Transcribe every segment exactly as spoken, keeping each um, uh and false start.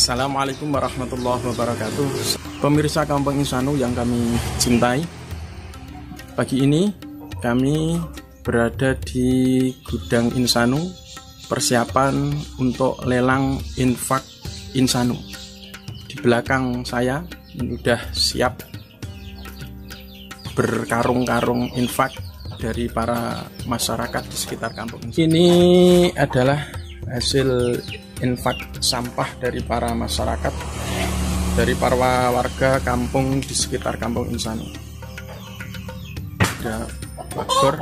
Assalamualaikum warahmatullahi wabarakatuh. Pemirsa Kampung Insanu yang kami cintai, pagi ini kami berada di gudang Insanu, persiapan untuk lelang infak Insanu. Di belakang saya sudah siap berkarung-karung infak dari para masyarakat di sekitar kampung. Ini adalah hasil infak sampah dari para masyarakat, dari para warga kampung di sekitar kampung Insanu. Ada bakor,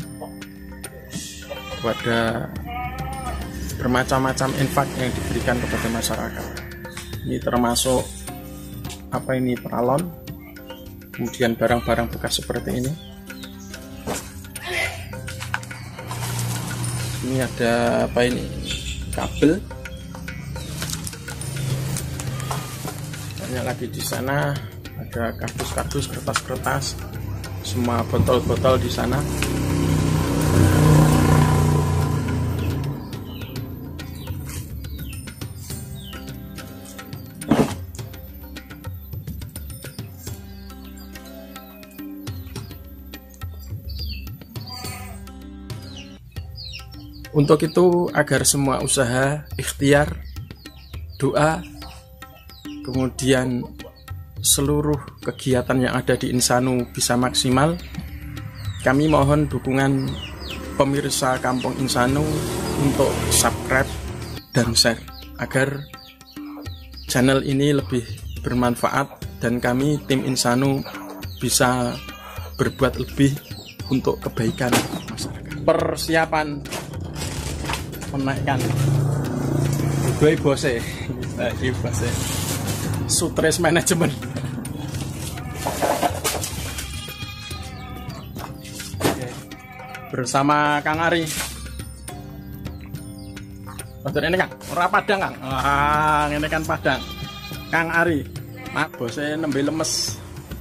ada bermacam-macam infak yang diberikan kepada masyarakat. Ini termasuk apa ini, peralon, kemudian barang-barang bekas seperti ini. Ini ada apa ini, kabel. Banyak lagi di sana, ada kardus-kardus, kertas-kertas, semua botol-botol di sana. Untuk itu, agar semua usaha, ikhtiar, doa, kemudian seluruh kegiatan yang ada di Insanu bisa maksimal, kami mohon dukungan pemirsa Kampung Insanu untuk subscribe dan share agar channel ini lebih bermanfaat dan kami tim Insanu bisa berbuat lebih untuk kebaikan masyarakat. Persiapan menaikkan gue bose lagi bose Sutres Manajemen. Oke. Bersama Kang Ari. Padahal ini Kang, ora Padang Kang. Ah, ini kan Padang. Kang Ari, mak bose nembe lemes.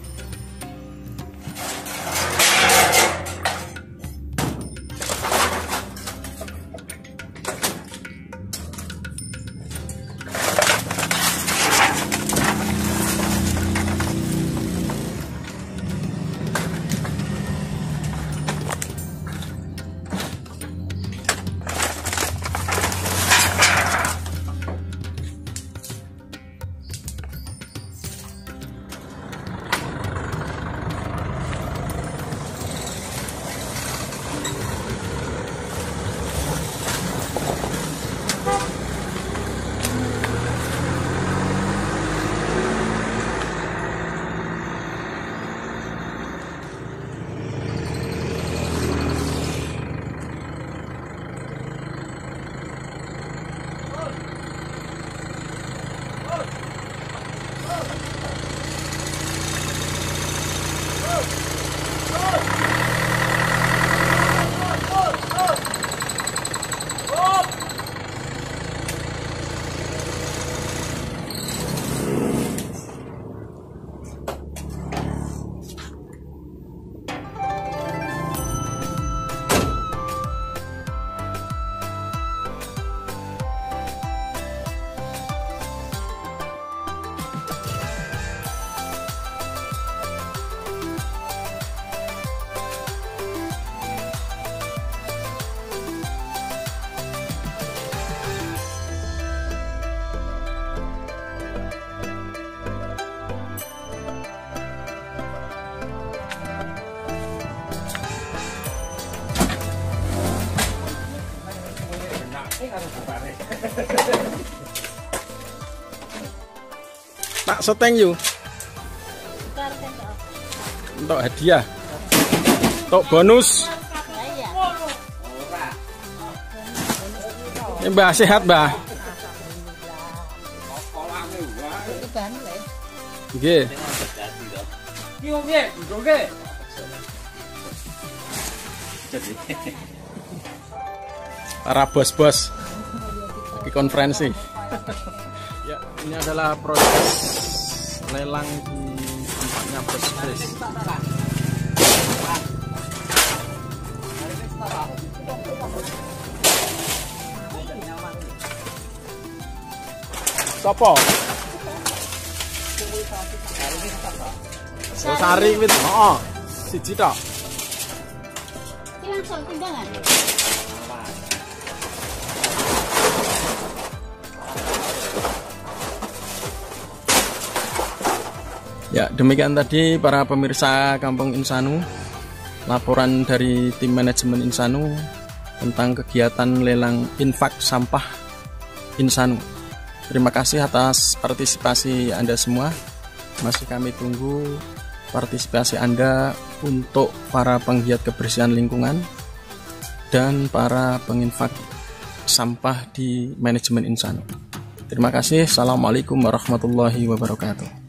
Pak seteng yuk untuk hadiah, untuk bonus. Ini Mbak sehat Mbak? Oke. Para bos-bos lagi konferensi. Ya, ini adalah proses lelang di tempatnya Bos Kris. Sopo? Sari wit. Heeh. Siji tok. Iki langsung timbangan. Ya, demikian tadi para pemirsa Kampung Insanu, laporan dari tim manajemen Insanu tentang kegiatan lelang infak sampah Insanu. Terima kasih atas partisipasi Anda semua. Masih kami tunggu partisipasi Anda untuk para penggiat kebersihan lingkungan dan para penginfak sampah di manajemen Insanu. Terima kasih. Assalamualaikum warahmatullahi wabarakatuh.